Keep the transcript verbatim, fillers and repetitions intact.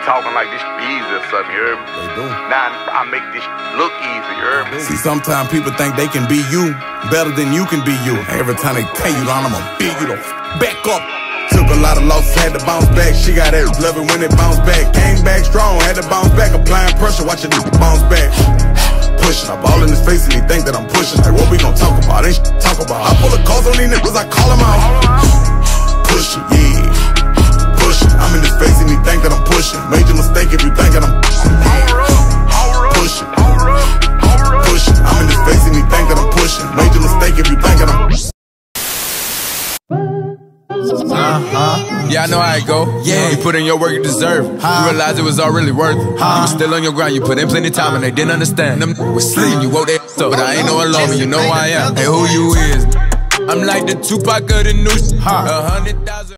talking like this easy or something, you heard me? They do. Now I make this look easy, you heard me? See, sometimes people think they can be you better than you can be you. Every time they tell you, I'm gonna beat you the back up. Took a lot of losses, had to bounce back. She got it, love it when it bounce back. Came back strong, had to bounce back. Applying pressure, watch it bounce back. Pushing, I ball in his face and he think that I'm pushing. Like, what we gon' talk about? Ain't shit talk about. I pull the calls on these niggas, I call them out. Pushing, yeah. Pushing, I'm in his face and he think that I'm pushing. Major mistake if you think that I'm pushing. Pushing, pushing, I'm in his face and he think that I'm pushing. Major mistake if you think that I'm pushing. Uh-huh. Yeah, I know how it go. Yeah, you put in your work, you deserve it. You realize it was all really worth it. You was still on your grind, you put in plenty time and they didn't understand. Them was sleeping, you woke their ass up, but I ain't no alone, but you know who I am. Hey, who you is? I'm like the Tupac of the news. A hundred thousand.